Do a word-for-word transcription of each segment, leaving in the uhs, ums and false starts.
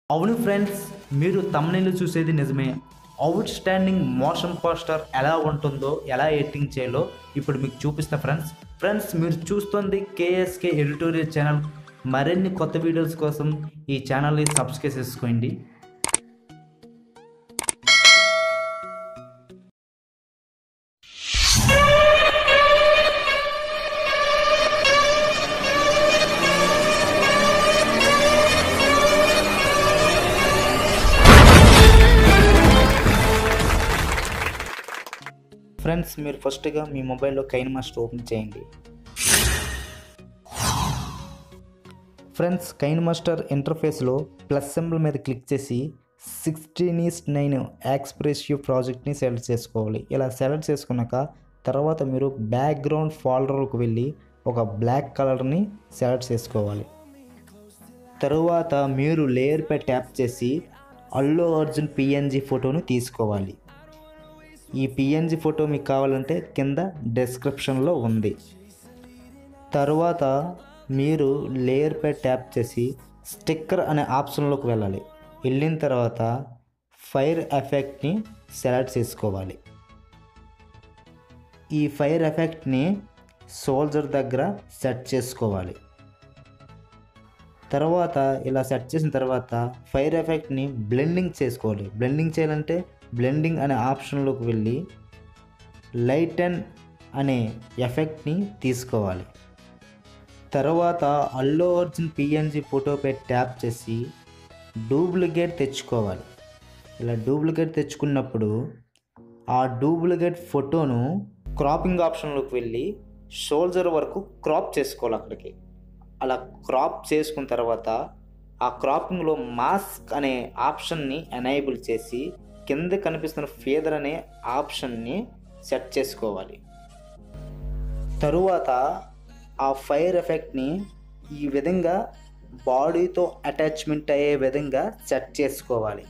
అవును ఫ్రెండ్స్, మీరు తమ్నైల్ చూసేది నిజమే. అవుట్ స్టాండింగ్ మోషన్ పోస్టర్ ఎలా ఉంటుందో, ఎలా ఎడిటింగ్ చేయాలో ఇప్పుడు మీకు చూపిస్తా ఫ్రెండ్స్. ఫ్రెండ్స్ మీరు చూస్తుంది కేఎస్కే ఎడిటోరియల్ ఛానల్. మరిన్ని కొత్త వీడియోస్ కోసం ఈ ఛానల్ని సబ్స్క్రైబ్ చేసుకోండి. ఫ్రెండ్స్ మీరు ఫస్ట్గా మీ మొబైల్లో కైన్ మాస్టర్ ఓపెన్ చేయండి. ఫ్రెండ్స్ కైన్ మాస్టర్ ఇంటర్ఫేస్లో ప్లస్ సింబల్ మీద క్లిక్ చేసి సిక్స్టీన్ ఈస్ నైన్ ఎక్స్ప్రెసివ్ ప్రాజెక్ట్ని సెలెక్ట్ చేసుకోవాలి. ఇలా సెలెక్ట్ చేసుకున్నాక తర్వాత మీరు బ్యాక్గ్రౌండ్ ఫోల్డర్కి వెళ్ళి ఒక బ్లాక్ కలర్ని సెలెక్ట్ చేసుకోవాలి. తరువాత మీరు లేయర్పై ట్యాప్ చేసి అల్లు అర్జున్ పిఎన్జీ ఫోటోను తీసుకోవాలి. ఈ పిఎన్జీ ఫోటో మీకు కావాలంటే కింద డిస్క్రిప్షన్లో ఉంది. తరువాత మీరు లేయర్పై ట్యాప్ చేసి స్టిక్కర్ అనే ఆప్షన్లోకి వెళ్ళాలి. వెళ్ళిన తర్వాత ఫైర్ ఎఫెక్ట్ని సెలెక్ట్ చేసుకోవాలి. ఈ ఫైర్ ఎఫెక్ట్ని సోల్జర్ దగ్గర సెట్ చేసుకోవాలి. తర్వాత ఇలా సెట్ చేసిన తర్వాత ఫైర్ ఎఫెక్ట్ని బ్లెండింగ్ చేసుకోవాలి. బ్లెండింగ్ చేయాలంటే బ్లెండింగ్ అనే ఆప్షన్లోకి వెళ్ళి లైటన్ అనే ఎఫెక్ట్ని తీసుకోవాలి. తర్వాత అల్లు అర్జున్ పిఎన్జీ ఫోటోపై ట్యాప్ చేసి డూప్లికేట్ తెచ్చుకోవాలి. ఇలా డూప్లికేట్ తెచ్చుకున్నప్పుడు ఆ డూప్లికేట్ ఫోటోను క్రాపింగ్ ఆప్షన్లోకి వెళ్ళి షోల్డర్ వరకు క్రాప్ చేసుకోవాలి. అక్కడికి అలా క్రాప్ చేసుకున్న తర్వాత ఆ క్రాపింగ్లో మాస్క్ అనే ఆప్షన్ని ఎనేబుల్ చేసి కింద కనిపిస్తున్న ఫేదర్ అనే ఆప్షన్ని సెట్ చేసుకోవాలి. తరువాత ఆ ఫైర్ ఎఫెక్ట్ని ఈ విధంగా బాడీతో అటాచ్మెంట్ అయ్యే విధంగా సెట్ చేసుకోవాలి.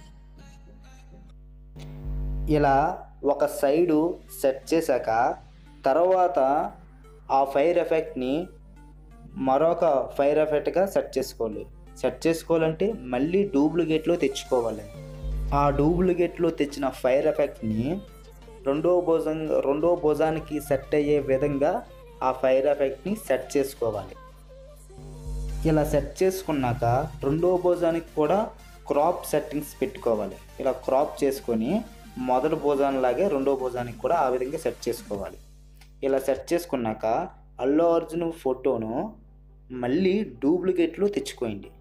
ఇలా ఒక సైడు సెట్ చేశాక తర్వాత ఆ ఫైర్ ఎఫెక్ట్ని మరొక ఫైర్ ఎఫెక్ట్గా సెట్ చేసుకోవాలి. సెట్ చేసుకోవాలంటే మళ్ళీ డూప్లికేట్లో తెచ్చుకోవాలి. ఆ డూప్లికేట్లో తెచ్చిన ఫైర్ ఎఫెక్ట్ని రెండో భుజం రెండో భుజానికి సెట్ అయ్యే విధంగా ఆ ఫైర్ ఎఫెక్ట్ని సెట్ చేసుకోవాలి. ఇలా సెట్ చేసుకున్నాక రెండో భుజానికి కూడా క్రాప్ సెట్టింగ్స్ పెట్టుకోవాలి. ఇలా క్రాప్ చేసుకొని మొదటి భుజానిలాగే రెండో భుజానికి కూడా ఆ విధంగా సెట్ చేసుకోవాలి. ఇలా సెట్ చేసుకున్నాక అల్లు అర్జున్ ఫోటోను మళ్ళీ డూప్లికేట్లో తెచ్చుకోండి.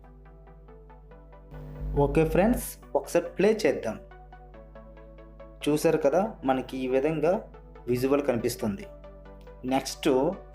ఓకే ఫ్రెండ్స్, ఒకసారి ప్లే చేద్దాం. చూసారు కదా, మనకి ఈ విధంగా విజువల్ కనిపిస్తుంది. నెక్స్ట్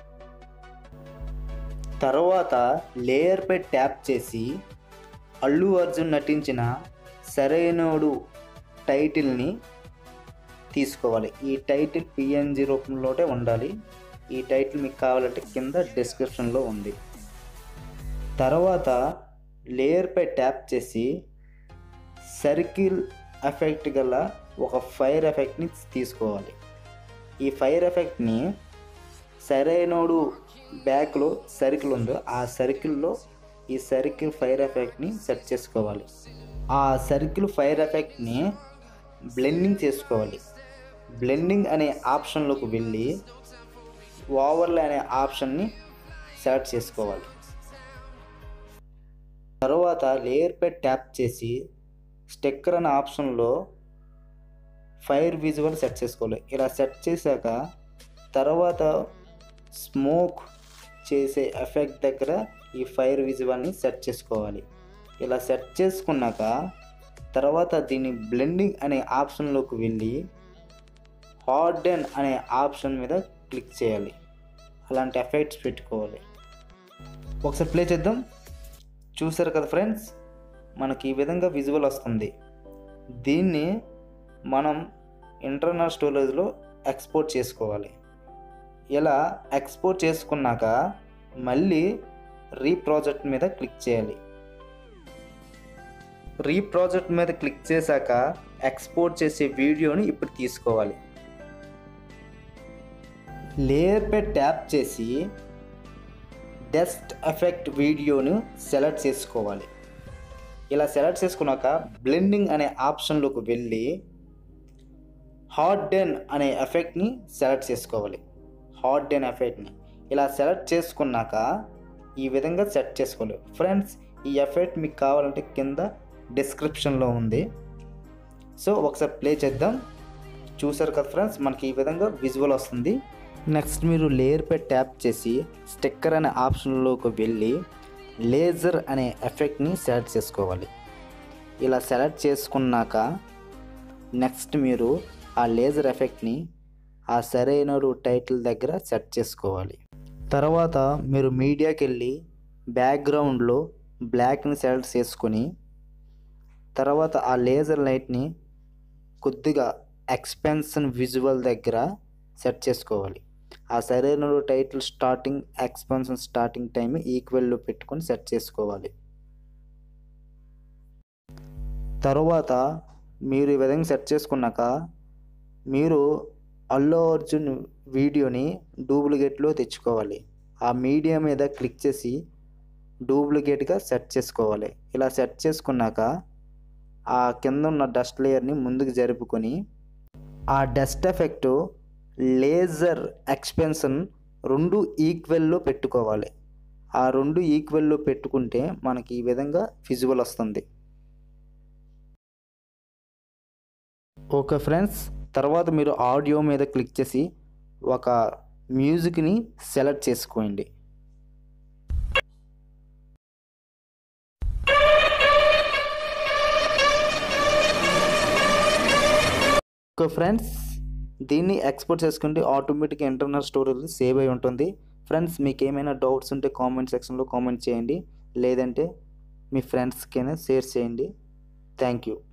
తర్వాత లేయర్పై ట్యాప్ చేసి అల్లు అర్జున్ నటించిన సరైనోడు టైటిల్ని తీసుకోవాలి. ఈ టైటిల్ పిఎన్జీ రూపంలోనే ఉండాలి. ఈ టైటిల్ మీకు కావాలంటే కింద డిస్క్రిప్షన్లో ఉంది. తర్వాత లేయర్పై ట్యాప్ చేసి సర్కిల్ ఎఫెక్ట్ గల ఒక ఫైర్ ఎఫెక్ట్ని తీసుకోవాలి. ఈ ఫైర్ ఎఫెక్ట్ని సరైనోడు బ్యాక్లో సర్కిల్ ఉందో ఆ సర్కిల్లో ఈ సర్కిల్ ఫైర్ ఎఫెక్ట్ని సెట్ చేసుకోవాలి. ఆ సర్కిల్ ఫైర్ ఎఫెక్ట్ని బ్లెండింగ్ చేసుకోవాలి. బ్లెండింగ్ అనే ఆప్షన్లోకి వెళ్ళి ఓవర్లే అనే ఆప్షన్ని సెలెక్ట్ చేసుకోవాలి. తర్వాత లేయర్పై ట్యాప్ చేసి స్టిక్కర్ అనే ఆప్షన్లో ఫైర్ విజువల్ సెట్ చేసుకోవాలి. ఇలా సెట్ చేశాక తర్వాత స్మోక్ చేసే ఎఫెక్ట్ దగ్గర ఈ ఫైర్ విజువల్ని సెట్ చేసుకోవాలి. ఇలా సెట్ చేసుకున్నాక తర్వాత దీన్ని బ్లెండింగ్ అనే ఆప్షన్లోకి వెళ్ళి హార్డెన్ అనే ఆప్షన్ మీద క్లిక్ చేయాలి. అలాంటి ఎఫెక్ట్స్ పెట్టుకోవాలి. ఒకసారి ప్లే చేద్దాం. చూసారు కదా ఫ్రెండ్స్, మనకి ఈ విధంగా విజువల్ వస్తుంది. దీన్ని మనం ఇంటర్నల్ స్టోరేజ్లో ఎక్స్పోర్ట్ చేసుకోవాలి. ఇలా ఎక్స్పోర్ట్ చేసుకున్నాక మళ్ళీ రీప్రాజెక్ట్ మీద క్లిక్ చేయాలి. రీప్రాజెక్ట్ మీద క్లిక్ చేశాక ఎక్స్పోర్ట్ చేసే వీడియోని ఇప్పుడు తీసుకోవాలి. లేయర్పై ట్యాప్ చేసి డస్ట్ ఎఫెక్ట్ వీడియోను సెలెక్ట్ చేసుకోవాలి. ఇలా సెలెక్ట్ చేసుకున్నాక బ్లెండింగ్ అనే ఆప్షన్లోకి వెళ్ళి హార్డెన్ అనే ఎఫెక్ట్ని సెలెక్ట్ చేసుకోవాలి. హార్డెన్ ఎఫెక్ట్ని ఇలా సెలెక్ట్ చేసుకున్నాక ఈ విధంగా సెట్ చేసుకోవాలి. ఫ్రెండ్స్, ఈ ఎఫెక్ట్ మీకు కావాలంటే కింద డిస్క్రిప్షన్లో ఉంది. సో ఒకసారి ప్లే చేద్దాం. చూసారు కదా ఫ్రెండ్స్, మనకి ఈ విధంగా విజువల్ వస్తుంది. నెక్స్ట్ మీరు లేయర్పై ట్యాప్ చేసి స్టిక్కర్ అనే ఆప్షన్లోకి వెళ్ళి లేజర్ అనే ఎఫెక్ట్ని సెలెక్ట్ చేసుకోవాలి. ఇలా సెలెక్ట్ చేసుకున్నాక నెక్స్ట్ మీరు ఆ లేజర్ ఎఫెక్ట్ని ఆ సరైనడు టైటిల్ దగ్గర సెట్ చేసుకోవాలి. తర్వాత మీరు మీడియాకి వెళ్ళి బ్యాక్గ్రౌండ్లో బ్లాక్ని సెలెక్ట్ చేసుకొని తర్వాత ఆ లేజర్ లైట్ని కొద్దిగా ఎక్స్పెన్షన్ విజువల్ దగ్గర సెట్ చేసుకోవాలి. ఆ సరైన title starting expansion starting time ఈక్వల్లో పెట్టుకొని సెట్ చేసుకోవాలి. తర్వాత మీరు ఈ విధంగా సెట్ చేసుకున్నాక మీరు అల్లు అర్జున్ వీడియోని డూప్లికేట్లో తెచ్చుకోవాలి. ఆ మీడియా మీద క్లిక్ చేసి డూప్లికేట్గా సెట్ చేసుకోవాలి. ఇలా సెట్ చేసుకున్నాక ఆ కింద ఉన్న డస్ట్ లేయర్ని ముందుకు జరుపుకొని ఆ డస్ట్ ఎఫెక్ట్ లేజర్ ఎక్స్పెన్షన్ రెండు ఈక్వెల్లో పెట్టుకోవాలి. ఆ రెండు ఈక్వెల్లో పెట్టుకుంటే మనకి ఈ విధంగా విజువల్ వస్తుంది. ఓకే ఫ్రెండ్స్, తర్వాత మీరు ఆడియో మీద క్లిక్ చేసి ఒక మ్యూజిక్ని సెలెక్ట్ చేసుకోండి. ఓకే ఫ్రెండ్స్, దీన్ని ఎక్స్పోర్ట్ చేసుకుంటే ఆటోమేటిక్గా ఇంటర్నల్ స్టోరేజ్ సేవ్ అయి ఉంటుంది. ఫ్రెండ్స్, మీకు ఏమైనా డౌట్స్ ఉంటే కామెంట్ సెక్షన్లో కామెంట్ చేయండి, లేదంటే మీ ఫ్రెండ్స్కైనా షేర్ చేయండి. Thank you.